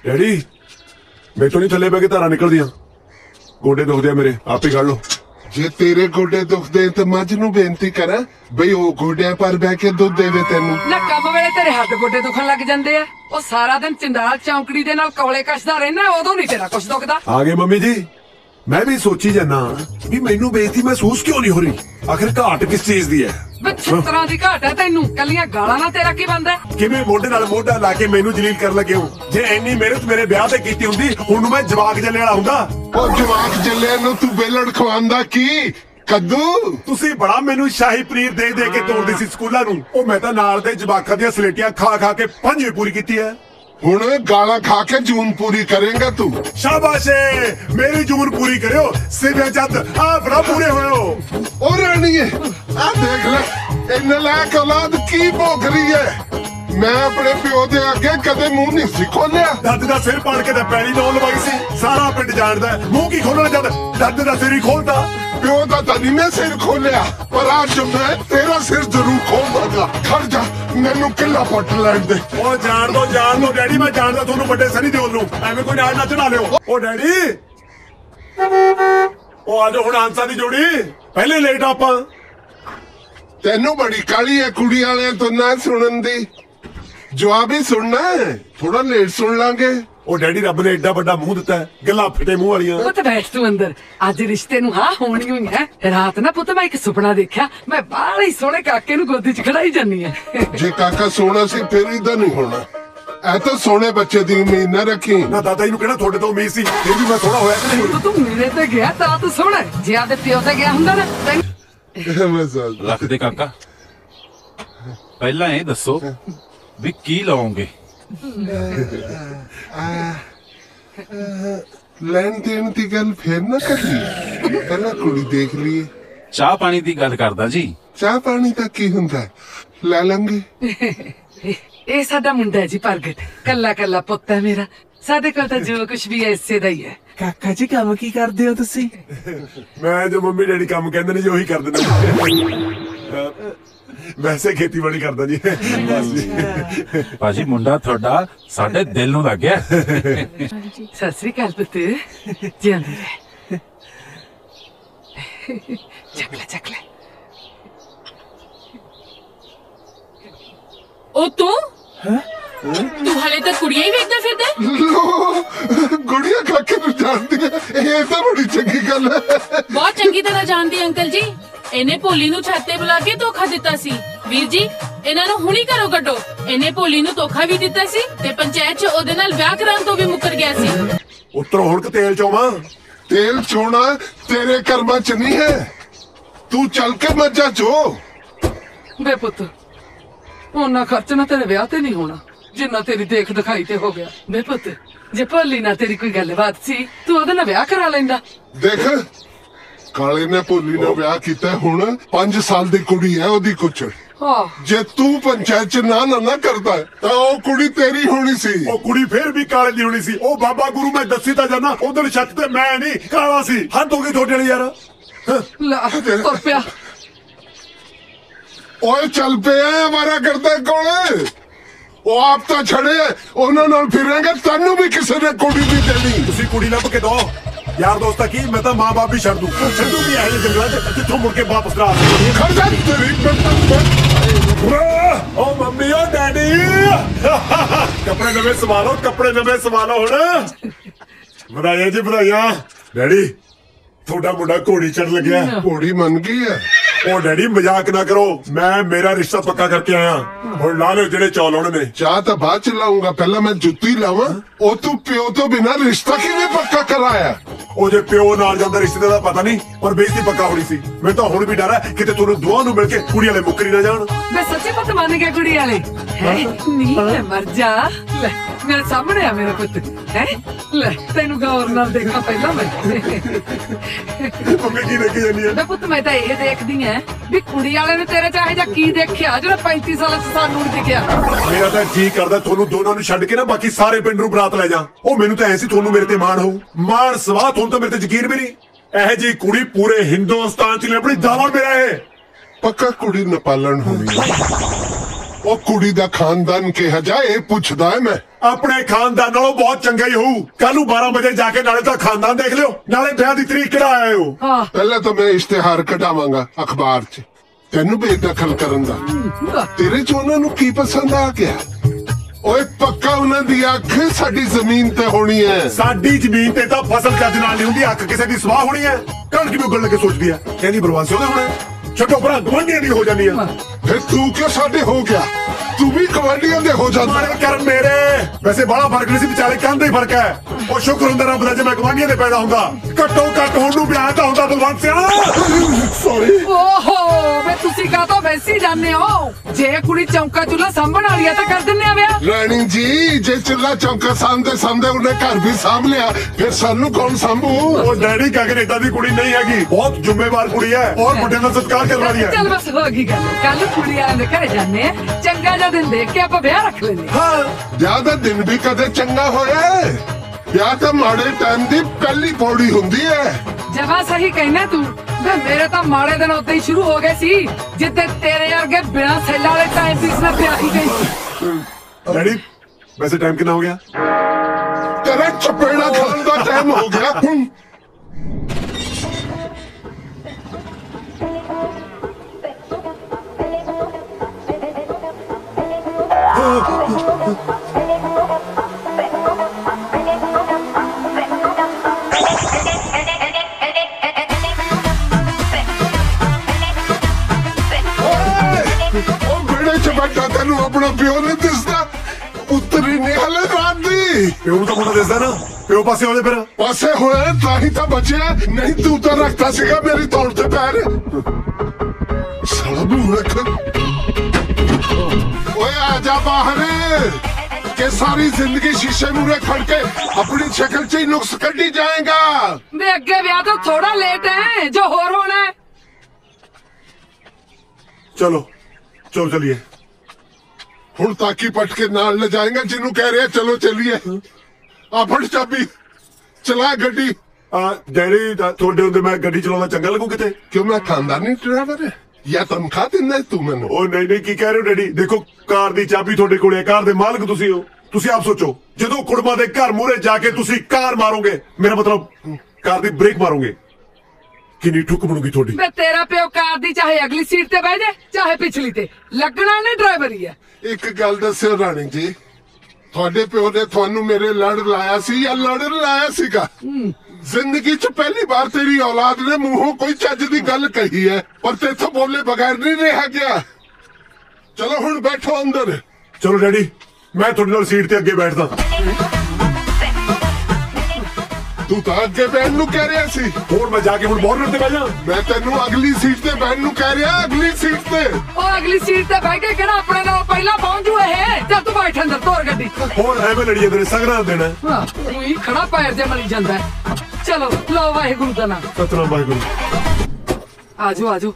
Daddy मैं तो नहीं थले बह के धारा निकल दिया, गोडे दुखदे मेरे, आप ही कर लो। जे तेरे गोडे दुखदे तो मझ नूं बेनती करा बई ओ गोडियां पर बह के दुध देवे तेनू। ना कम वेले तेरे हੱਡ गोडे दुखन लग जांदे आ, ओ सारा दिन चंडाल चौंकड़ी दे नाल कौले कसदा रहना, उदों नहीं तेरा कुछ दुखदा। आ गए मम्मी जी, मैं भी सोची जाना भी मैनू बेइज्जती महसूस क्यों नहीं हो रही, आखिर घाट किस चीज दी है? छत्तरां दी घाट है तैनू, कलियां गालां नाल तेरा की बनदा? किवें मोढे नाल मोढा ला के मैनू जलील कर लगे हो? जे इन्नी मेहनत मेरे ब्याह ते कीती हुंदी हुण मैं जवाक जल्ले वाला हुंदा। ओ जवाक जल्ले नूं तू बेलड़ खवांदा की कद्दू? तुसी बड़ा मैनू शाही पनीर दे दे के तोड़दी सी स्कूलां नूं, ओ मैं तां नाल दे जवाकां दी स्लेटियां खा खा के 5वीं पूरी कीती है। हुण गाला खा के जून पूरी करेगा तू? शाबाश, मेरी जून पूरी करियो सिवे जद आ बड़ा पूरे होयो। ओ रानी आ देख ले इन लायक औलाद की भोग रही है। मैं अपने प्यो दे आगे कदे मुंह नहीं सी खोलिया। दद दा सिर पाड़ के ते पैड़ी नौ लवाई सी, सारा पिंड जानदा है मुंह की खोलना जद दद दा सिर ही खोलदा। प्यो दा तनी मैं सिर खोलिया, पर आज मैं तेरा सिर जरूर खोलूंगा। खड़ जा मैनू किला पट लैन दे। ओ जान दो डैडी, मैं जानदा थोनू बड़े सनी देओल नू, एवें कोई नाल ना चढ़ा लियो। ओ डैडी ओ आज हुण आंसा दी जोड़ी पहले लेट आपां। तेनू बड़ी काली है कुड़ी वाले तो ना सुनन दी, जवाब ही सुनना है, थोड़ा लेट सुन लांगे। ओ डैडी रब ने एडा बड़ा मुंह दिता है, गल्लां फिटे मुंह वालियां। पुत बैठ तू अंदर, आज रिश्ते नू हाँ होनी हुई है। रात ना पुत मैं एक सुपना देखा, मैं बाले सोहने काके नू गोदी च खड़ाई जानी है। जे काका सोना सी फिर इदा नहीं होना, ऐ तो सोने बच्चे दी उम्मीद न रखी। ना दादा जी नू कहना थोड़े तो उम्मीद सी, फिर भी मैं सोना होया कि नहीं? तू मेरे ते गया ता तू सोहना, जे आदे प्यो ते गया हुंदा ना रख दे काका, पहला ये दसो भी की लाओगे? ਲੈਣ ਦੇਣ ਦੀ ਗੱਲ ਫੇਰ ਨਾ ਕਰੀ, ਪਹਿਲਾਂ ਕੁੜੀ ਦੇਖ ਲਈਏ। ਚਾਹ ਪਾਣੀ ਦੀ ਗੱਲ ਕਰਦਾ ਜੀ। ਚਾਹ ਪਾਣੀ ਤਾਂ ਕੀ ਹੁੰਦਾ, ਲੈ ਲਾਂਗੇ। ਇਹ ਸਾਡਾ ਮੁੰਡਾ ਹੈ ਜੀ ਪ੍ਰਗਟ, ਕੱਲਾ ਕੱਲਾ ਪੁੱਤ ਹੈ ਮੇਰਾ, ਸਾਡੇ ਕੋਲ ਤਾਂ ਜੋ ਕੁਝ ਵੀ ਹੈ ਇਸੇ ਦਾ ਹੀ ਹੈ। ਕਾਕਾ ਜੀ ਕੰਮ ਕੀ ਕਰਦੇ ਹੋ ਤੁਸੀਂ? ਮੈਂ ਜੋ ਮੰਮੀ ਡੈਡੀ ਕੰਮ ਕਹਿੰਦੇ ਨੇ ਜੀ ਉਹੀ ਕਰ ਦਿੰਦਾ। ਵੈਸੇ ਖੇਤੀਬਾੜੀ ਕਰਦਾ ਜੀ ਬਸ ਜੀ। ਭਾਜੀ ਮੁੰਡਾ ਤੁਹਾਡਾ ਸਾਡੇ ਦਿਲ ਨੂੰ ਲੱਗ ਗਿਆ। ਸਤਿ ਸ੍ਰੀ ਅਕਾਲ ਪੁੱਤ, ਜਿਉਂਦੇ ਰਹਿ। ਚੱਕ ਲੈ। ਉਹ ਤੂੰ ਹਲੇ ਤੱਕ ਕੁੜੀਆਂ ਹੀ ਵੇਖਦਾ ਫਿਰਦਾ? ਗੁੜੀਆਂ ਕਾਕੇ ਨੂੰ ਜਾਣਦੀ ਹੈ, ਇਹ ਤਾਂ ਬੜੀ ਚੰਗੀ ਗੱਲ ਹੈ। ਬਹੁਤ ਚੰਗੀ ਤਰ੍ਹਾਂ ਜਾਣਦੀ ਅੰਕਲ ਜੀ। ਇਹਨੇ ਭੋਲੀ ਨੂੰ ਛੱਤ ਤੇ ਬੁਲਾ ਕੇ ਧੋਖਾ ਦਿੱਤਾ ਸੀ। ਵੀਰ ਜੀ ਇਹਨਾਂ ਨੂੰ ਹੁਣੀ ਘਰੋਂ ਕੱਢੋ। ਇਹਨੇ ਭੋਲੀ ਨੂੰ ਧੋਖਾ ਵੀ ਦਿੱਤਾ ਸੀ ਤੇ ਪੰਚਾਇਤ 'ਚ ਉਹਦੇ ਨਾਲ ਵਿਆਹ ਕਰਾਉਣ ਤੋਂ ਵੀ ਮੁੱਕਰ ਗਿਆ ਸੀ। ਉਤਰੋ ਹੁਣ ਕਿ ਤੇਲ ਚੋਵਾਂ? ਤੇਲ ਚੋਣਾ ਤੇਰੇ ਕਰਮਾਂ 'ਚ ਨਹੀਂ ਹੈ, ਤੂੰ ਚੱਲ ਕੇ ਮੱਝਾਂ ਚੋ। ਬੇ ਪੁੱਤ ਉਹਨਾਂ ਖਰਚ ਨਾ ਤੇਰੇ ਵਿਆਹ ਤੇ ਨਹੀਂ ਹੋਣਾ ਜਿੰਨਾ ਤੇਰੀ ਦੇਖ ਦਿਖਾਈ ਤੇ ਹੋ ਗਿਆ। ਬੇ ਪੁੱਤ ਜੇ ਭੋਲੀ ਨਾਲ ਤੇਰੀ ਕੋਈ ਗੱਲਬਾਤ ਸੀ ਤੂੰ ਉਹਦੇ ਨਾਲ ਵਿਆਹ ਕਰਾ ਲੈਂਦਾ। ਦੇਖ ਕਾਲੇ ਨੇ ਭੋਲੀ ਨਾਲ ਵਿਆਹ ਕੀਤਾ, ਹੁਣ 5 ਸਾਲ ਦੀ ਕੁੜੀ ਹੈ ਉਹਦੀ ਕੁਛ। ਜੇ ਤੂੰ ਪੰਚਾਇਤ 'ਚ ਨਾ ਕਰਦਾ ਤਾਂ ਉਹ ਕੁੜੀ ਤੇਰੀ ਹੋਣੀ ਸੀ। ਉਹ ਕੁੜੀ ਫੇਰ ਵੀ ਕਾਲੇ ਦੀ ਹੋਣੀ ਸੀ। ਉਹ ਬਾਬਾ ਗੁਰੂ ਮੈਂ ਦੱਸੀ ਤਾਂ ਜਾਨਾ, ਉਧਰ ਛੱਤ ਤੇ ਮੈਂ ਨਹੀਂ ਕਾਲਾ ਸੀ। ਹੱਦ ਹੋ ਗਈ ਤੁਹਾਡੇ ਲਈ ਯਾਰ। ਲਾ ਤੁਰ ਪਿਆ। ਓਏ ਚੱਲ ਪਿਆ ਹਮਾਰਾ ਕਰਦਾ ਕੋਲੇ। ਉਹ ਆਪ ਤਾਂ ਛੜੇ ਉਹਨਾਂ ਨਾਲ ਫਿਰਾਂਗੇ, ਤੈਨੂੰ ਵੀ ਕਿਸੇ ਨੇ ਕੁੜੀ ਨਹੀਂ ਦੇਣੀ। ਤੁਸੀਂ ਕੁੜੀ ਲੱਭ ਕੇ ਦੋ यार दोस्ता की, मैं तो माँ बाप भी छड़ दूं, छड़ू भी है जंगल जिथों मुड़ के वापस ना आ। ओ मम्मी ओ डैडी कपड़े नवे संभालो हुण। बधाइयां जी बधाइयां। डैडी थोड़ा मुंडा घोड़ी चढ़ लग्या। घोड़ी मन गई है। ओ डैडी मजाक ना करो, मैं मेरा रिश्ता पक्का करके आया। हुण ला लो जेड़े चौल होने ने। चाह तो बाद च लाऊंगा, पहला मैं जुत्ती लावां। ओ तू प्यो तो बिना रिश्ता किवें पक्का कराया? ਉਹ ਜੇ ਪਿਓ ਨਾਲ ਜਾਂਦਾ ਰਿਸ਼ਤੇ ਦਾ ਪਤਾ ਨਹੀਂ, ਪਰ ਬੇਇੱਜ਼ਤੀ ਪੱਕਾ ਹੋਣੀ ਸੀ। ਮੈਨੂੰ ਤਾਂ ਹੁਣ ਵੀ ਡਰ ਹੈ ਕਿਤੇ ਤੁਹਾਨੂੰ ਦੋਵਾਂ ਨੂੰ ਮਿਲ ਕੇ ਕੁੜੀ ਵਾਲੇ ਮੁੱਕਰੀ ਨਾ ਜਾਣ। ਮੈਂ ਸੱਚੇ ਪੁੱਤ ਮੰਨ ਗਿਆ ਕੁੜੀ ਵਾਲੇ। ਨਹੀਂ ਮੈਂ ਮਰ ਜਾ। ਲੈ ਮੇਰੇ ਸਾਹਮਣੇ ਆ ਮੇਰਾ ਪੁੱਤ ਹੈ। ਲੈ ਤੈਨੂੰ ਗੌਰ ਨਾਲ ਦੇਖਾਂ ਪਹਿਲਾਂ ਮੈਂ। ਮੰਮੀ ਕੀ ਦੇਖੀ ਜਾਂਦੀ ਹੈ? ਮੈਂ ਪੁੱਤ ਮੈਂ ਤਾਂ ਇਹ ਦੇਖਦੀ ਐ ਵੀ ਕੁੜੀ ਵਾਲੇ ਨੇ ਤੇਰੇ ਚਾਹੇ ਜਾਂ ਕੀ ਦੇਖਿਆ ਜਿਹੜਾ 35 ਸਾਲਾਂ ਚ ਸਾਨੂੰ ਨਹੀਂ ਦਿਖਿਆ। ਮੇਰਾ ਤਾਂ ਜੀ ਕਰਦਾ ਤੁਹਾਨੂੰ ਦੋਨਾਂ ਨੂੰ ਛੱਡ ਕੇ ਨਾ ਬਾਕੀ ਸਾਰੇ ਪਿੰਡ ਨੂੰ ਬਰਾਤ ਲੈ ਜਾ। ਉਹ ਮੈਨੂੰ ਤਾਂ ਐ ਸੀ ਤੁਹਾਨੂੰ ਮੇਰੇ ਤੇ ਮਾਣ ਹੋਊ। ਮਾਣ ਸਵਾਹ ਤੁਹਾਨੂੰ ਤਾਂ ਮੇਰੇ ਤੇ ਯਕੀਨ ਵੀ ਨਹੀਂ। ਇਹ ਜੀ ਕੁੜੀ ਪੂਰੇ ਹਿੰਦੁਸਤਾਨ ਚ ਲੱਭਣੀ ਦਾਵਾ ਮੇਰਾ ਇਹ। ਪੱਕਾ ਕੁੜੀ ਨਪਾਲਣ ਹੋਣੀ। ਉਹ ਕੁੜੀ ਦਾ ਖਾਨਦਾਨ ਕਿਹਾ ਜਾਏ ਇਹ ਪੁੱਛਦਾ ਹੈ ਮੈਂ। ਆਪਣੇ ਖਾਨਦਾਨ ਨਾਲੋਂ ਬਹੁਤ ਚੰਗਾ ਹੀ ਹੋਊ। ਕੱਲ ਨੂੰ 12 ਵਜੇ ਜਾ ਕੇ ਨਾਲੇ ਤਾਂ ਖਾਨਦਾਨ ਦੇਖ ਲਿਓ, ਨਾਲੇ ਵਿਆਹ ਦੀ ਤਰੀਕ ਕਿਹੜਾ ਆਏ ਹੋ। ਪਹਿਲਾਂ ਤਾਂ ਮੈਂ ਇਸ਼ਤਿਹਾਰ ਕਢਾਵਾਂਗਾ ਅਖਬਾਰ 'ਚ, ਤੈਨੂੰ ਬੇਦਖਲ ਕਰਨ ਦਾ। ਤੇਰੇ 'ਚ ਉਹਨਾਂ ਨੂੰ ਕੀ ਪਸੰਦ ਆ ਗਿਆ? ਓਏ ਪੱਕਾ ਉਹਨਾਂ ਦੀ ਅੱਖ ਸਾਡੀ ਜ਼ਮੀਨ ਤੇ ਹੋਣੀ ਹੈ। ਸਾਡੀ ਜ਼ਮੀਨ ਤੇ ਤਾਂ ਫਸਲ ਚੱਜ ਨਾਲ ਨਹੀਂ ਹੁੰਦੀ, ਅੱਖ ਕਿਸੇ ਦੀ ਸਵਾਹ ਹੋਣੀ ਹੈ। ਕਣਕ ਵੀ ਉੱਗਣ ਲੱਗੇ ਸੋਚਦੀ ਆ, ਕਹਿੰਦੀ ਬਰਬਾਦ ਉਹਦੇ ਹੋਣਾ। ਛੱਡੋ ਭਰਾ, ਗਵਾਂਢੀਆਂ ਦੀ ਹੋ ਜਾਂਦੀ ਆ। ਫਿਰ ਤੂੰ ਕਿਉਂ ਸਾਡੇ ਹੋ ਗਿਆ? ਤੂੰ ਵੀ ਗਵਾਂਢੀਆਂ ਦੇ ਹੋ ਜਾਂਦਾ। ਮਾਰੇ ਕਰਨ ਮੇਰੇ ਵੈਸੇ ਬੜਾ ਫਰਕ ਨਹੀਂ ਸੀ, ਵਿਚਾਲੇ ਕੰਨ ਦਾ ਹੀ ਫਰਕ ਹੈ। ਉਹ ਸ਼ੁਕਰ ਹੁੰਦਾ ਰੱਬ ਦਾ ਜੇ ਮੈਂ ਗਵਾਂਢੀਆਂ ਦੇ ਪੈਦਾ ਹੁੰਦਾ। ਘੱਟੋ ਘੱਟ ਹੁਣ ਨੂੰ ਵਿਆਹ ਤਾਂ ਹੁੰਦਾ ਬਲਵੰਤ ਸਿਆ। ਸੌਰੀ। ਓਹੋ ਵੇ ਤੁਸੀਂ ਕਾਹਤੋਂ ਵੈਸੀ ਜਾਂਦੇ ਹੋ? ਜੇ ਕੁੜੀ ਚੌਂਕਾ ਚੁੱਲਾ ਸਾਂਭਣ ਵਾਲੀ ਆ ਤਾਂ ਕਰ ਦਿੰਨੇ ਆ ਵਿਆਹ। ਰਾਣੀ ਜੀ ਜੇ ਚੁੱਲਾ ਚੌਂਕਾ ਸਾਂਭਦੇ ਉਹਨੇ ਘਰ ਵੀ ਸਾਂਭ ਲਿਆ, ਫਿਰ ਸਾਨੂੰ ਕੌਣ ਸਾਂਭੂ? ਉਹ ਡੈਡੀ ਕਾਕੇ ਏਦਾਂ ਦੀ ਕੁੜੀ ਨਹੀਂ ਹੈਗੀ, ਬਹੁਤ ਜ਼ਿੰਮੇਵਾਰ ਕੁੜੀ ਹੈ ਔਰ ਵੱਡੇ ਦਾ ਸਤਿਕਾਰ ਕਰਨ ਵਾਲੀ ਹੈ। ਚੱਲ ਬਸ ਹੋ ਗਈ ਗੱਲ, ਕੱਲ ਕੁੜੀ ਵਾਲਿਆਂ ਦੇ ਘਰੇ ਜਾਂਦੇ ਆ, ਚੰਗਾ ਜਿਹਾ ਦਿਨ ਦੇਖ ਕੇ ਆਪਾਂ ਵਿਆਹ ਰੱਖ ਲੈਂਦੇ ਹਾਂ। ਹਾਂ, ਵਿਆਹ ਦਾ ਦਿਨ ਵੀ ਕਦੇ ਚੰਗਾ ਹੋਇਆ? ਵਿਆਹ ਤਾਂ ਮਾੜੇ ਟਾਈਮ ਦੀ ਪਹਿਲੀ ਪੌੜੀ ਹੁੰਦੀ ਹੈ। ਜਵਾ ਸਹੀ ਕਹਿਣਾ ਤੂੰ। ਵੇ ਮੇਰੇ ਤਾਂ ਮਾੜੇ ਦਿਨ ਉਦੋਂ ਹੀ ਸ਼ੁਰੂ ਹੋ ਗਏ ਸੀ ਜਿੱਦੇ ਤੇਰੇ ਵਰਗੇ ਬਿਨਾਂ ਸੈੱਲਾਂ ਵਾਲੇ ਟਾਈਮ ਪੀਸ ਨਾਲ ਵਿਆਹ ਹੀ ਗਈ। ਡੈਡੀ ਵੈਸੇ ਟਾਈਮ ਕਿੰਨਾ ਹੋ ਗਿਆ? ਤੇਰਾ ਚਪੇੜਾ ਖਾਣ ਦਾ ਟਾਈਮ ਹੋ ਗਿਆ। ਤੈਨੂੰ ਆਪਣਾ ਪਿਓ ਨਹੀਂ ਦਿਸਦਾ? ਉਤਰੀ ਨਹੀਂ ਹਲੇ ਰਾਤ ਦੀ। ਪਿਓ ਨੂੰ ਤਾਂ ਮੁੰਡਾ ਦਿਸਦਾ ਨਾ, ਪਿਓ ਪਾਸੇ ਹੋਲੇ ਫਿਰ। ਪਾਸੇ ਹੋਇਆ ਤਾਂ ਹੀ ਤਾਂ ਬਚਿਆ, ਨਹੀਂ ਤੂੰ ਤਾਂ ਰੱਖਦਾ ਸੀਗਾ ਮੇਰੀ ਤੌੜ ਤੇ ਪੈਰ। ਸਾਲਾ ਬੂਰਖ। ਓਏ ਆ ਜਾ ਬਾਹਰ ਕਿ ਸਾਰੀ ਜ਼ਿੰਦਗੀ ਸ਼ੀਸ਼ੇ ਮੂਰੇ ਖੜ ਕੇ ਆਪਣੀ ਸ਼ਕਲ 'ਚ ਹੀ ਨੁਕਸ ਕੱਢੀ ਜਾਏਗਾ। ਵੇ ਅੱਗੇ ਵਿਆਹ ਤਾਂ ਥੋੜਾ ਲੇਟ ਹੈ, ਜੋ ਹੋਰ ਹੋਣਾ ਹੈ। ਚਲੋ ਚਲੋ ਚਲੀਏ। ਹੁਣ ਤਾਕੀ ਪਟ ਕੇ ਨਾਲ ਲੈ ਜਾਏਗਾ ਜਿਹਨੂੰ ਕਹਿ ਰਿਹਾ ਚਲੋ ਚੱਲੀਏ। ਆ ਫੜ ਚਾਬੀ, ਚਲਾ ਗੱਡੀ। ਡੈਡੀ ਤੁਹਾਡੇ ਹੁੰਦੇ ਮੈਂ ਗੱਡੀ ਚਲਾਉਣਾ ਚੰਗਾ ਲੱਗੂ ਕਿਤੇ? ਕਿਉਂ ਮੈਂ ਖਾਨਦਾਨੀ ਡਰਾਈਵਰ ਹੈ ਜਾਂ ਤਨਖਾਹ ਦਿੰਦਾ ਤੂੰ ਮੈਨੂੰ? ਉਹ ਨਹੀਂ ਨਹੀਂ, ਕੀ ਕਹਿ ਰਹੇ ਹੋ ਡੈਡੀ? ਦੇਖੋ ਕਾਰ ਦੀ ਚਾਬੀ ਤੁਹਾਡੇ ਕੋਲ ਹੈ, ਕਾਰ ਦੇ ਮਾਲਕ ਤੁਸੀਂ ਹੋ। ਤੁਸੀਂ ਆਪ ਸੋਚੋ, ਜਦੋਂ ਕੁੜਮਾਂ ਦੇ ਘਰ ਮੂਹਰੇ ਜਾ ਕੇ ਤੁਸੀਂ ਕਾਰ ਮਾਰੋਗੇ, ਮੇਰਾ ਮਤਲਬ ਕਾਰ ਦੀ ਬ੍ਰੇਕ ਮਾਰੋਗੇ, ਕਿੰਨੀ ਠੁੱਕ ਬਣੂਗੀ ਤੁਹਾਡੀ। ਵੇ ਤੇਰਾ ਪਿਓ ਕਾਰ ਦੀ ਚਾਹੇ ਅਗਲੀ ਸੀਟ ਤੇ ਬਹਿ ਜਾ ਚਾਹੇ ਪਿਛਲੀ ਤੇ, ਲੱਗਣਾ ਨੇ ਡਰਾਈਵਰ ਹੀ ਹੈ। ਇੱਕ ਗੱਲ ਦੱਸਿਓ ਰਾਣੀ ਜੀ, ਤੁਹਾਡੇ ਪਿਓ ਨੇ ਤੁਹਾਨੂੰ ਮੇਰੇ ਲੜ ਲਾਇਆ ਸੀ ਜਾਂ ਲੜਨ ਲਾਇਆ ਸੀਗਾ? ਜ਼ਿੰਦਗੀ 'ਚ ਪਹਿਲੀ ਵਾਰ ਤੇਰੀ ਔਲਾਦ ਨੇ ਮੂੰਹੋਂ ਕੋਈ ਚੱਜ ਦੀ ਗੱਲ ਕਹੀ ਹੈ, ਪਰ ਤੇਥੋਂ ਬੋਲੇ ਬਗੈਰ ਨਹੀਂ ਰਿਹਾ ਗਿਆ। ਚਲੋ ਹੁਣ ਬੈਠੋ ਅੰਦਰ। ਚਲੋ ਡੈਡੀ, ਮੈਂ ਤੁਹਾਡੇ ਨਾਲ ਸੀਟ ਤੇ ਅੱਗੇ ਬੈਠਦਾ। ਤੂੰ ਤਾਂ ਅੱਗੇ ਬੈਠਣ ਨੂੰ ਕਹਿ ਰਿਹਾ ਸੀ, ਹੋਰ ਮੈਂ ਜਾ ਕੇ ਹੁਣ ਬੋਰਨਰ ਤੇ ਬਹਿ ਜਾ। ਮੈਂ ਤੈਨੂੰ ਅਗਲੀ ਸੀਟ ਤੇ ਬੈਠਣ ਨੂੰ ਕਹਿ ਰਿਹਾ। ਅਗਲੀ ਸੀਟ ਤੇ ਉਹ ਅਗਲੀ ਸੀਟ ਤੇ ਬਹਿ ਕੇ ਕਿਹੜਾ ਆਪਣੇ ਨਾਲ ਪਹਿਲਾਂ ਪਹੁੰਚ ਜੂ ਇਹ। ਚੱਲ ਤੂੰ ਬੈਠ ਅੰਦਰ, ਤੋਰ ਗੱਡੀ। ਹੋਰ ਐਵੇਂ ਲੜੀਏ ਤੇਰੇ ਸਗਰਾ ਦੇਣਾ। ਹਾਂ ਤੂੰ ਹੀ ਖੜਾ ਪੈਰ ਜੇ ਮਲੀ ਜਾਂਦਾ ਹੈ। ਚਲੋ ਲਓ ਵਾਹਿਗੁਰੂ ਦਾ ਨਾਮ। ਸਤਨਾਮ ਵਾਹਿਗੁਰੂ। ਆਜੋ ਆਜੋ।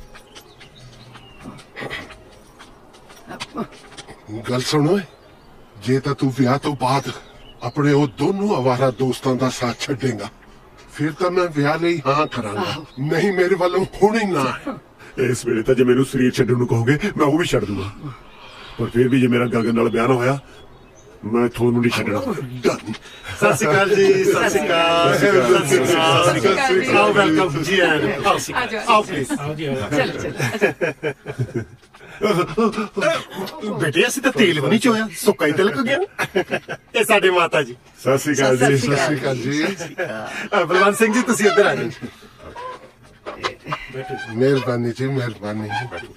ਗੱਲ ਸੁਣੋ, ਜੇ ਤਾਂ ਤੂੰ ਵਿਆਹ ਤੋਂ ਬਾਅਦ ਆਪਣੇ ਉਹ ਦੋਨੋਂ ਅਵਾਰਾ ਦੋਸਤਾਂ ਦਾ ਸਾਥ ਛੱਡੇਗਾ, ਫਿਰ ਤਾਂ ਮੈਂ ਵਿਆਹ ਲਈ ਹਾਂ ਕਰਾਂਗਾ, ਨਹੀਂ ਮੇਰੇ ਵੱਲੋਂ ਹੁਣੇ ਨਾ। ਇਸ ਵੇਲੇ ਤਾਂ ਜੇ ਮੈਨੂੰ ਸਰੀਰ ਛੱਡਣ ਨੂੰ ਕਹੋਗੇ ਮੈਂ ਉਹ ਵੀ ਛੱਡ ਦੂੰਗਾ, ਪਰ ਫਿਰ ਵੀ ਜੇ ਮੇਰਾ ਗਗਨ ਨਾਲ ਵਿਆਹ ਨਾ ਹੋਇਆ ਮੈਂ ਤੁਹਾਨੂੰ ਨਹੀਂ ਛੱਡਣਾ। ਸਤਿ ਸ਼੍ਰੀ ਅਕਾਲ ਜੀ। ਸਤਿ ਸ਼੍ਰੀ ਅਕਾਲ। ਸਤਿ ਸ਼੍ਰੀ ਅਕਾਲ। ਆਓ ਵੈਲਕਮ ਜੀ। ਆਓ ਪਲੀਜ਼। ਚੱਲ ਚੱਲ। ਬੇਟੇ ਅਸੀਂ ਤਾਂ ਤੇਲ ਵੀ ਨਹੀਂ ਚੋਇਆ, ਸੁੱਕਾ ਹੀ ਤਿਲਕ ਗਿਆ। ਇਹ ਸਾਡੇ ਮਾਤਾ ਜੀ। ਸਤਿ ਸ਼੍ਰੀ ਅਕਾਲ ਜੀ। ਸਤਿ ਸ਼੍ਰੀ ਅਕਾਲ ਜੀ। ਬਲਵੰਤ ਸਿੰਘ ਜੀ ਤੁਸੀਂ ਇੱਧਰ ਆ ਜਾਓ। ਮਿਹਰਬਾਨੀ ਜੀ, ਮਿਹਰਬਾਨੀ।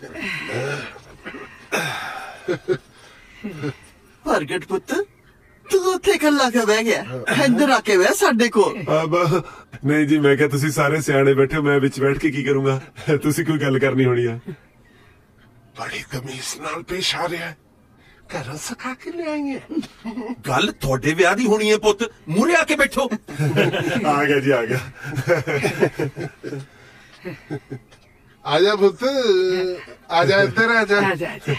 ਪ੍ਰਗਟ ਪੁੱਤ, ਤੂੰ ਉੱਥੇ ਇਕੱਲਾ ਕਿਉਂ ਬਹਿ ਗਿਆ? ਇੱਧਰ ਆ ਕੇ ਬਹਿ ਸਾਡੇ ਕੋਲ। ਨਹੀਂ ਜੀ, ਮੈਂ ਕਿਹਾ ਤੁਸੀਂ ਸਾਰੇ ਸਿਆਣੇ ਬੈਠੇ ਹੋ, ਮੈਂ ਵਿੱਚ ਬੈਠ ਕੇ ਕੀ ਕਰੂੰਗਾ? ਤੁਸੀਂ ਕੋਈ ਗੱਲ ਕਰਨੀ ਹੋਣੀ ਆ। ਬੜੀ ਤਮੀਜ਼ ਨਾਲ ਪੇਸ਼ ਆ ਰਿਹਾ ਹੈ, ਘਰੋਂ ਸਿਖਾ ਕੇ ਲਿਆਈਏ। ਗੱਲ ਤੁਹਾਡੇ ਵਿਆਹ ਦੀ ਹੋਣੀ ਹੈ ਪੁੱਤ, ਮੂਹਰੇ ਆ ਕੇ ਬੈਠੋ। ਆ ਗਿਆ ਜੀ, ਆ ਗਿਆ। ਆ ਜਾ ਪੁੱਤ, ਆ ਜਾ ਇੱਧਰ, ਆ ਜਾ। ਆਜਾ ਆਜਾ।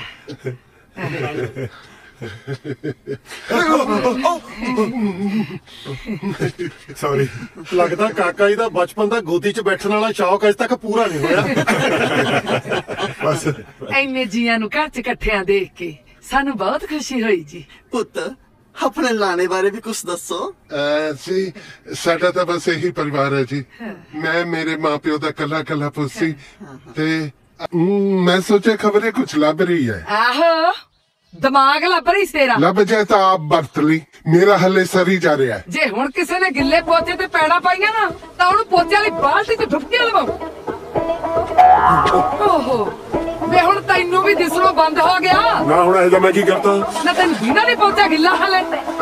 ਸੌਰੀ। ਲੱਗਦਾ ਕਾਕਾ ਜੀ ਦਾ ਬਚਪਨ ਦਾ ਗੋਦੀ 'ਚ ਬੈਠਣ ਵਾਲਾ ਸ਼ੌਕ ਅਜੇ ਤੱਕ ਪੂਰਾ ਨਹੀਂ ਹੋਇਆ। ਬਸ ਇੰਨੇ ਜੀਆਂ ਨੂੰ ਘਰ 'ਚ ਇਕੱਠਿਆਂ ਦੇਖ ਕੇ ਸਾਨੂੰ ਬਹੁਤ ਖੁਸ਼ੀ ਹੋਈ ਜੀ। ਪੁੱਤ ਆਪਣੇ ਲਾਣੇ ਬਾਰੇ ਵੀ ਕੁਝ ਦੱਸੋ। ਜੀ ਸਾਡਾ ਤਾਂ ਬਸ ਇਹੀ ਪਰਿਵਾਰ ਹੈ ਜੀ। ਮੈਂ ਮੇਰੇ ਮਾਪਿਓ ਦਾ ਕੱਲਾ ਪੁੱਤ ਸੀ ਤੇ ਮੈਂ ਸੋਚਿਆ ਖਬਰੇ ਕੁਝ ਲੱਭ ਰਹੀ ਹੈ। ਆਹੋ ਦਿਮਾਗ ਲੱਭ ਰਹੀ ਤੇਰਾ। ਲੱਭ ਜਾਏ ਤਾਂ ਆਪ ਵਰਤ ਲਈ, ਮੇਰਾ ਹੱਲੇ ਸਰੀ ਜਾ ਰਿਹਾ ਹੈ। ਜੇ ਹੁਣ ਕਿਸੇ ਨੇ ਗਿੱਲੇ ਪੋਚੇ ਤੇ ਪੈੜਾ ਪਾਈਆਂ ਨਾ ਤਾਂ ਉਹਨੂੰ ਪੋਚੇ ਵਾਲੀ ਬਾਲਟੀ 'ਚ ਡੁੱਬਕੀਆਂ ਲਵਾਉ। ਓਹੋ ਵੇ ਹੁਣ ਤੈਨੂੰ ਵੀ ਦਿਸਣੋਂ ਬੰਦ ਹੋ ਗਿਆ ਨਾ। ਹੁਣ ਇਹਦਾ ਮੈਂ ਕੀ ਕਰਤਾ? ਨਾ ਤੈਨੂੰ ਬਿਨਾਂ ਨਹੀਂ ਪੋਚਾ ਗਿੱਲਾ ਹਾਲੇ।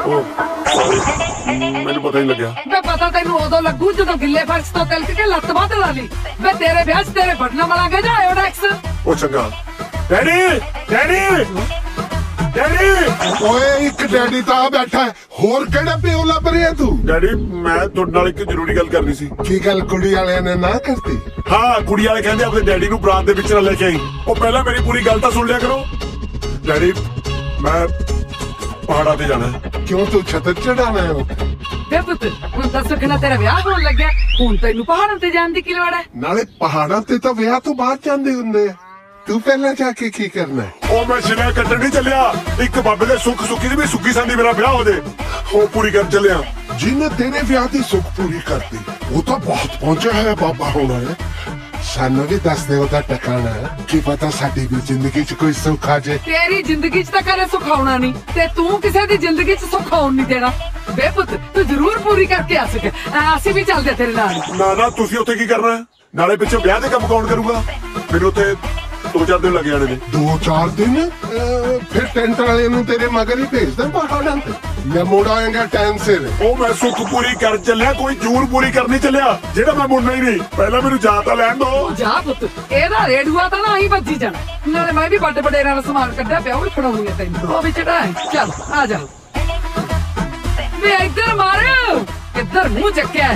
ਮੈਨੂੰ ਪਤਾ ਹੀ ਲੱਗਿਆ। ਵੇ ਪਤਾ ਤੈਨੂੰ ਉਦੋਂ ਲੱਗੂ ਜਦੋਂ ਗਿੱਲੇ ਫਰਸ਼ ਤੋਂ ਤਿਲਕ ਕੇ ਲੱਤ ਵੱਧ ਲਾ ਲਈ। ਵੇ ਤੇਰੇ ਵਿਆਹ 'ਚ ਤੇਰੇ ਬਟਨਾਂ ਮਲਾਂਗੇ ਜਾਂ ਆਇਓਡੈਕਸ। ਉਹ ਚੰਗਾ। Daddy daddy daddy. ਓਏ ਇੱਕ ਡੈਡੀ ਤਾਂ ਬੈਠਾ ਹੈ, ਹੋਰ ਕਿਹੜਾ ਪਿਓ ਲੱਭ ਰਿਹਾ ਤੂੰ? ਡੈਡੀ ਮੈਂ ਤੁਹਾਡੇ ਨਾਲ ਇੱਕ ਜ਼ਰੂਰੀ ਗੱਲ ਕਰਨੀ ਸੀ। ਕੀ ਗੱਲ ਕੁੜੀ ਵਾਲਿਆਂ ਨੇ ਨਾ ਕਰਤੀ? ਹਾਂ ਕੁੜੀ ਵਾਲੇ ਕਹਿੰਦੇ ਆਪਣੇ ਡੈਡੀ ਨੂੰ ਬਰਾਤ ਦੇ ਵਿੱਚ ਨਾ ਲੈ ਕੇ ਆਈ। ਉਹ ਪਹਿਲਾਂ ਮੇਰੀ ਪੂਰੀ ਗੱਲ ਤਾਂ ਸੁਣ ਲਿਆ ਕਰੋ। ਡੈਡੀ ਮੈਂ ਪਹਾੜਾਂ ਤੇ ਜਾਣਾ। ਕਿਉਂ ਤੂੰ ਛਤਰ ਚੜਾਣਾ ਹੈ? ਵੇ ਪੁੱਤ ਹੁਣ ਤਾਂ ਸੁਖਣਾ ਤੇਰਾ ਵਿਆਹ ਹੋਣ ਲੱਗਿਆ, ਹੁਣ ਤੈਨੂੰ ਪਹਾੜਾਂ ਤੇ ਜਾਣ ਦੀ ਕੀ ਲੋੜ ਹੈ? ਨਾਲੇ ਪਹਾੜਾਂ ਤੇ ਤਾਂ ਵਿਆਹ ਤੋਂ ਬਾਅਦ ਜਾਂਦੇ ਹੁੰਦੇ ਆ, ਤੂੰ ਪਹਿਲਾਂ ਜਾ ਕੇ ਕੀ ਕਰਨਾ ਹੈ? ਉਹ ਮੈਂ ਸਿਰਾ ਕੱਟਣ ਨਹੀਂ ਚੱਲਿਆ। ਇੱਕ ਬਾਬੇ ਦੇ ਸੁੱਖੀ ਦੀ ਵੀ ਸੁੱਖੀ ਸੰਦੀ ਮੇਰਾ ਵਿਆਹ ਹੋ ਜੇ, ਉਹ ਪੂਰੀ ਕਰ ਚੱਲਿਆ। ਜਿਹਨੇ ਤੇਰੇ ਵਿਆਹ ਦੀ ਸੁੱਖ ਪੂਰੀ ਕਰਤੀ ਉਹ ਤਾਂ ਬਹੁਤ ਪਹੁੰਚਿਆ ਹੈ ਬਾਬਾ ਹੋਣਾ ਹੈ। ਸਾਨੂੰ ਵੀ ਦੱਸ ਦੇ ਉਹਦਾ ਟਿਕਾਣਾ, ਕੀ ਪਤਾ ਸਾਡੀ ਵੀ ਜ਼ਿੰਦਗੀ 'ਚ ਕੋਈ ਸੁੱਖ ਆ ਜਾਏ। ਤੇਰੀ ਜ਼ਿੰਦਗੀ 'ਚ ਤਾਂ ਕਦੇ ਸੁੱਖ ਆਉਣਾ ਨਹੀਂ ਤੇ ਤੂੰ ਕਿਸੇ ਦੀ ਜ਼ਿੰਦਗੀ 'ਚ ਸੁੱਖ ਆਉਣ ਨਹੀਂ ਦੇਣਾ। ਵੇ ਪੁੱਤ ਤੂੰ ਜ਼ਰੂਰ ਪੂਰੀ ਕਰਕੇ ਆ ਸਕੇ, ਅਸੀਂ ਵੀ ਚੱਲਦੇ ਤੇਰੇ ਨਾਲ। ਨਾ ਤੁਸੀਂ ਉੱਥੇ ਕੀ ਕਰਨਾ ਹੈ? ਨਾਲੇ ਪਿੱਛੇ ਵਿਆਹ ਦੇ ਕੰਮ ਕੌਣ ਕਰੂਗਾ? ਮੈਨੂੰ ਉੱਥੇ 2-4 ਦਿਨ ਲੱਗ ਜਾਣੇ ਨੇ। 2-4 ਦਿਨ? ਫਿਰ ਟੈਂਟ ਵਾਲੇ ਨੂੰ ਤੇਰੇ ਮਗਰ ਹੀ ਭੇਜਦਾ ਪਹਾੜਾਂ ਤੇ, ਜਾਂ ਮੁੜ ਆਏਗਾ ਟਾਈਮ ਸਿਰ? ਉਹ ਮੈਂ ਸੁੱਖ ਪੂਰੀ ਕਰ ਚੱਲਿਆ, ਕੋਈ ਜੂਰ ਪੂਰੀ ਕਰਨੀ ਚੱਲਿਆ ਜਿਹੜਾ ਮੈਂ ਮੁੜਨਾ ਹੀ ਨਹੀਂ। ਪਹਿਲਾਂ ਮੈਨੂੰ ਜਾ ਤਾਂ ਲੈਣ ਦੋ। ਜਾ ਪੁੱਤ ਇਹਦਾ ਰੇਡੂਆ ਤਾਂ ਨਾ ਹੀ ਵੱਜੀ ਜਾਣਾ। ਨਾਲੇ ਮੈਂ ਵੀ ਵੱਡੇ ਵਡੇਰਾਂ ਦਾ ਸਮਾਨ ਕੱਢਿਆ ਪਿਆ, ਉਹ ਵੀ ਫੜਾਉਣੀ ਹੈ ਤੈਨੂੰ, ਉਹ ਵੀ ਚੜਾਏ। ਚੱਲ ਆ ਜਾ ਵੇ ਇੱਧਰ ਮਾਰ, ਇੱਧਰ ਮੂੰਹ ਚੱਕਿਆ।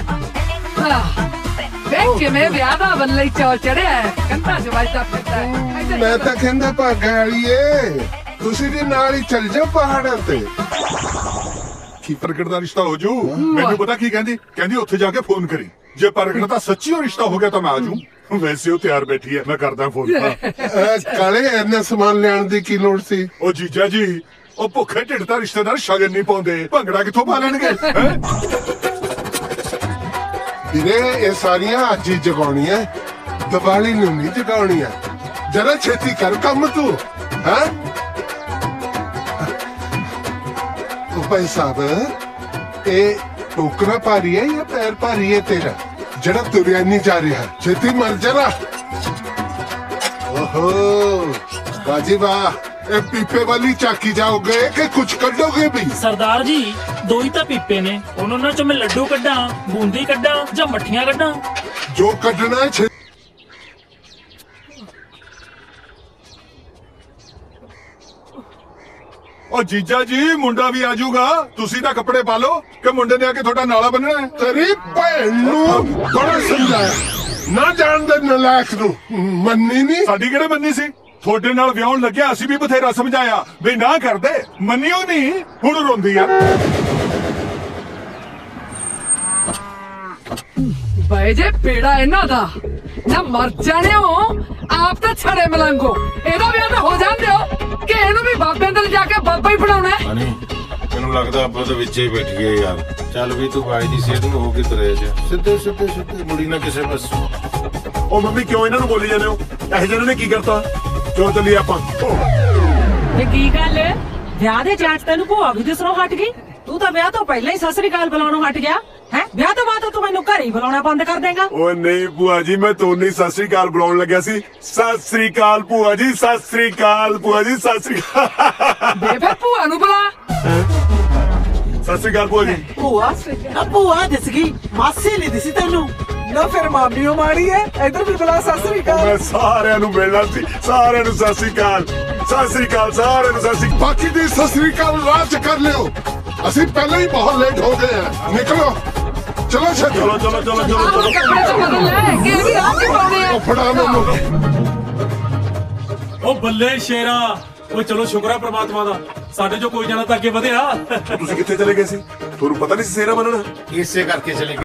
ਵੇਖ ਕਿਵੇਂ ਵਿਆਹ ਦਾ ਵੱਲੇ ਚੌਲ ਚੜਿਆ, ਕੰਧਾਂ 'ਚ ਵੱਜਦਾ ਫਿਰਦਾ ਹੈ। ਮੈਂ ਤਾਂ ਕਹਿੰਦਾ ਭਾਗਾ ਵਾਲੀਏ ਤੁਸੀਂ ਵੀ ਨਾਲ ਹੀ ਚੱਲ ਜਾਓ ਪਹਾੜਾਂ ਤੇ। ਕੀ ਪ੍ਰਗਟ ਦਾ ਰਿਸ਼ਤਾ ਹੋ ਜੂ? ਮੈਨੂੰ ਪਤਾ ਕੀ ਕਹਿੰਦੀ ਉੱਥੇ ਜਾ ਕੇ ਫੋਨ ਕਰੀ। ਜੇ ਪ੍ਰਗਟ ਦਾ ਸੱਚੀ ਹੋ ਰਿਸ਼ਤਾ ਹੋ ਗਿਆ ਤਾਂ ਮੈਂ ਆ ਜੂ। ਵੈਸੇ ਉਹ ਤਿਆਰ ਬੈਠੀ ਹੈ, ਮੈਂ ਕਰਦਾ ਫੋਨ। ਕਾਲੇ ਇੰਨਾ ਸਮਾਨ ਲੈਣ ਦੀ ਕੀ ਲੋੜ ਸੀ? ਉਹ ਜੀਜਾ ਜੀ ਉਹ ਭੁੱਖੇ ਢਿੱਡ ਦਾ ਰਿਸ਼ਤੇਦਾਰ ਸ਼ਗਨ ਨਹੀਂ ਪਾਉਂਦੇ, ਭੰਗੜਾ ਕਿੱਥੋਂ ਪਾ ਲੈਣਗੇ? ਵੀਰੇ ਇਹ ਸਾਰੀਆਂ ਅੱਜ ਹੀ ਜਗਾਉਣੀਆਂ, ਦੀਵਾਲੀ ਨੂੰ ਨਹੀਂ ਜਗਾਉਣੀਆਂ। ਜਰਾ ਛੇਤੀ ਕਰ ਕੰਮ ਤੂੰ। ਹਾਂ ਭਾਈ ਸਾਹਿਬ ਇਹ ਟੋਕਰਾ ਭਾਰੀ ਹੈ ਜਾਂ ਪੈਰ ਭਾਰੀ ਹੈ ਤੇਰਾ ਜਿਹੜਾ ਤੁਰਿਆ ਨਹੀਂ ਜਾ ਰਿਹਾ? ਛੇਤੀ ਮਰ ਜਰਾ। ਓਹੋ ਬਾਜੀ ਵਾਹ, ਇਹ ਪੀਪੇ ਵਾਲੀ ਚਾਕੀ ਜਾਓਗੇ ਕਿ ਕੁਝ ਕੱਢੋਗੇ ਵੀ? ਸਰਦਾਰ ਜੀ ਦੋ ਹੀ ਤਾਂ ਪੀਪੇ ਨੇ, ਉਹਨਾਂ ਚੋਂ ਮੈਂ ਲੱਡੂ ਕੱਢਾਂ, ਬੂੰਦੀ ਕੱਢਾਂ ਜਾਂ ਮੱਠੀਆਂ ਕੱਢਾਂ? ਜੋ ਕੱਢਣਾ ਹੈ। ਉਹ ਜੀਜਾ ਜੀ ਮੁੰਡਾ ਵੀ ਆ ਜਾਊਗਾ, ਤੁਸੀਂ ਤਾਂ ਕੱਪੜੇ ਪਾ ਲਓ ਕਿ ਮੁੰਡੇ ਨੇ ਆ ਕੇ ਤੁਹਾਡਾ ਨਾਲਾ ਬੰਨਣਾ ਹੈ। ਤੇਰੀ ਭੈਣ ਨੂੰ ਬੜਾ ਸਮਝਾਇਆ, ਨਾ ਜਾਣ ਦੇ ਨਲਾਇਕ ਨੂੰ। ਮੰਨੀ ਨਹੀਂ? ਸਾਡੀ ਕਿਹੜੇ ਮੰਨੀ ਸੀ? ਤੁਹਾਡੇ ਨਾਲ ਵਿਆਹਣ ਲੱਗਿਆ ਅਸੀਂ ਵੀ ਬਥੇਰਾ ਸਮਝਾਇਆ ਵੀ ਨਾ ਕਰਦੇ, ਮੰਨਿਓ ਨਹੀਂ, ਹੁਣ ਰੋਂਦੀ ਆ। ਬਈ ਜੇ ਪੇੜਾ ਇਹਨਾਂ ਦਾ ਨਾ ਮਰ ਜਾਣਿਓ, ਆਪ ਤਾਂ ਛੜੇ ਮਲੰਗੋ। ਇਹਦਾ ਵਿਆਹ ਤਾਂ ਹੋ ਜਾਂਦੇ ਹੋ ਕਿ ਇਹਨੂੰ ਵੀ ਬਾਬੇ ਅੰਦਰ ਜਾ ਕੇ ਬਾਬਾ ਹੀ ਫੜਾਉਣਾ ਹੈ। ਮੈਨੂੰ ਲੱਗਦਾ ਆਪਾਂ ਤਾਂ ਵਿੱਚੇ ਹੀ ਬੈਠ ਗਏ ਯਾਰ। ਚੱਲ ਵੀ ਤੂੰ ਬਾਈ ਦੀ ਸਿਹਤ ਨੂੰ ਹੋ ਕੇ ਤੁਰੇ ਜਾ, ਸਿੱਧੇ ਮੁੜੀ ਨਾ ਕਿਸੇ ਪਾਸੋਂ। ਉਹ ਮੰਮੀ ਕਿਉਂ ਇਹਨਾਂ ਨੂੰ ਬੋਲੀ ਜਾਂਦੇ ਹੋ? ਇਹ ਜਿਹਨਾਂ ਨੇ ਕੀ ਕਰਤਾ? ਕਿਉਂ ਚੱਲੀਏ ਆਪਾਂ? ਇਹ ਕੀ ਗੱਲ ਹੈ? ਵਿਆਹ ਦੇ ਚਾਚ ਤੈਨੂੰ ਭੂਆ ਵੀ ਦਿਸਣੋਂ ਹਟ ਗਈ? ਤੂੰ ਤਾਂ ਵਿਆਹ ਤੋਂ ਪਹਿਲਾਂ ਹੀ ਸਤਿ ਸ੍ਰੀ ਅਕਾਲ ਬੁਲਾਉਣੋਂ ਹਟ ਗਿਆ ਹੈ। ਵਿਆਹ ਤੋਂ ਬਾਅਦ ਤੂੰ ਮੈਨੂੰ ਘਰੇ ਹੀ ਬੁਲਾਉਣਾ ਬੰਦ ਕਰ ਦੇਗਾ? ਓਏ ਨਹੀਂ ਭੂਆ ਜੀ, ਮੈਂ ਤੁਹਾਨੂੰ ਸਤਿ ਸ੍ਰੀ ਅਕਾਲ ਬੁਲਾਉਣ ਲੱਗਿਆ ਸੀ। ਸਤਿ ਸ੍ਰੀ ਅਕਾਲ ਭੂਆ ਜੀ, ਸਤਿ ਸ੍ਰੀ ਅਕਾਲ ਭੂਆ ਜੀ, ਸਤਿ ਸ੍ਰੀ ਅਕਾਲ। ਬੇ ਫਿਰ ਭੂਆ ਨੂੰ ਬੁਲਾ। ਸਤਿ ਸ੍ਰੀ ਅਕਾਲ ਭੂਆ ਜੀ। ਭੂਆ ਦਿਸ ਗਈ, ਮਾਸੀ ਨਹੀਂ ਦਿਸੀ ਤੈਨੂੰ? ਨਾ ਫਿਰ ਮਾਮੀਓ ਮਾੜੀ ਹੈ, ਇਧਰ ਵੀ ਬੁਲਾ। ਸਤਿ ਸ੍ਰੀ ਅਕਾਲ। ਮੈਂ ਸਾਰਿਆਂ ਨੂੰ ਮਿਲਣਾ ਸੀ, ਸਾਰਿਆਂ ਨੂੰ ਸਤਿ ਸ੍ਰੀ ਅਕਾਲ, ਸਤਿ ਸ੍ਰੀ ਅਕਾਲ, ਸਾਰਿਆਂ ਨੂੰ ਸਤਿ ਸ੍ਰੀ ਅਕਾਲ। ਬਾਕੀ ਦੀ ਸਤਿ ਸ੍ਰੀ ਅਕਾਲ ਰਾਜ ਕਰ ਲਿਓ, ਅਸੀਂ ਪਹਿਲਾਂ ਹੀ ਬਹੁਤ ਲੇਟ ਹੋ ਗਏ ਆ। ਨਿਕਲੋ ਚਲੋ ਚਲੋ ਚਲੋ ਚਲੋ ਚਲੋ ਕੱਪੜੇ ਚ ਬਦਲ ਲੈ ਕੇ ਵੀ ਆ ਕੇ ਪਾਉਂਦੇ ਆ। ਫੜਾ ਮੈਨੂੰ। ਉਹ ਬੱਲੇ ਸ਼ੇਰਾ, ਉਹ ਚਲੋ ਸ਼ੁਕਰ ਹੈ ਪ੍ਰਮਾਤਮਾ ਦਾ, ਸਾਡੇ ਚੋਂ ਕੋਈ ਜਾਣਾ ਤਾਂ ਅੱਗੇ ਵਧਿਆ। ਤੁਸੀਂ ਕਿੱਥੇ ਚਲੇ ਗਏ ਸੀ? ਤੁਹਾਨੂੰ ਪਤਾ ਨਹੀਂ ਸੀ ਸੇਰਾ ਮੰਨਣਾ? ਇਸੇ ਕਰਕੇ ਚਲੇ